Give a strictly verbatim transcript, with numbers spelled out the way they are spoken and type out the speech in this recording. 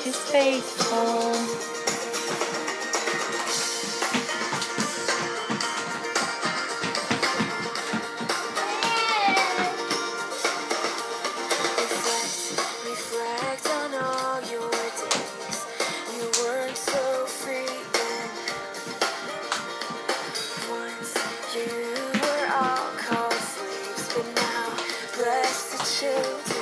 is faithful. Reflect on all your days. You weren't so free then. Once you were all called slaves, but now bless the children.